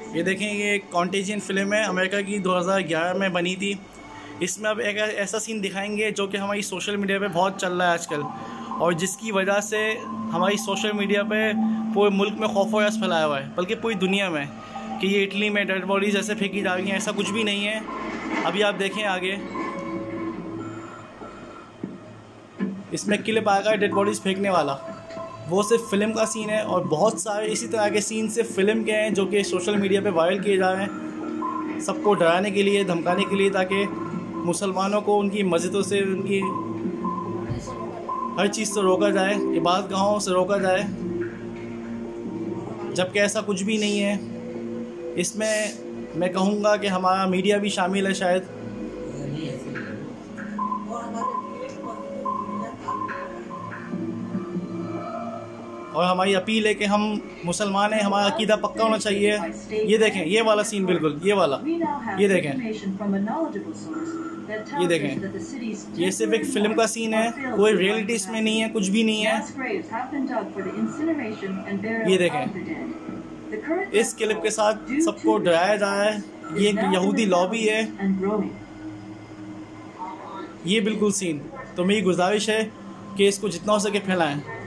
ये देखें, ये एक कॉन्टेजियन फिल्म है अमेरिका की, 2011 में बनी थी। इसमें अब एक ऐसा सीन दिखाएंगे जो कि हमारी सोशल मीडिया पे बहुत चल रहा है आजकल, और जिसकी वजह से हमारी सोशल मीडिया पे पूरे मुल्क में खौफ व यास फैलाया हुआ है, बल्कि पूरी दुनिया में, कि ये इटली में डेड बॉडीज ऐसे फेंकी जा रही हैं। ऐसा कुछ भी नहीं है। अभी आप देखें आगे, इसमें क्लिप आएगा डेड बॉडीज़ फेंकने वाला, वो सिर्फ फिल्म का सीन है। और बहुत सारे इसी तरह के सीन सिर्फ फिल्म के हैं जो कि सोशल मीडिया पे वायरल किए जा रहे हैं, सबको डराने के लिए, धमकाने के लिए, ताकि मुसलमानों को उनकी मस्जिदों से, उनकी हर चीज़ से रोका जाए, इबादत गाहों से रोका जाए, जबकि ऐसा कुछ भी नहीं है। इसमें मैं कहूँगा कि हमारा मीडिया भी शामिल है शायद। और हमारी अपील है कि हम मुसलमान हैं, हमारा अकीदा पक्का होना चाहिए। ये देखें, ये वाला सीन, बिल्कुल ये वाला, ये देखें, ये देखें, ये सिर्फ एक फिल्म का सीन है, कोई रियलिटी इसमें नहीं है, कुछ भी नहीं है। ये देखें, इस क्लिप के साथ सबको डराया जा रहा है। ये एक यहूदी लॉबी है, ये बिल्कुल सीन। तो मेरी गुजारिश है कि इसको जितना हो सके फैलाएं।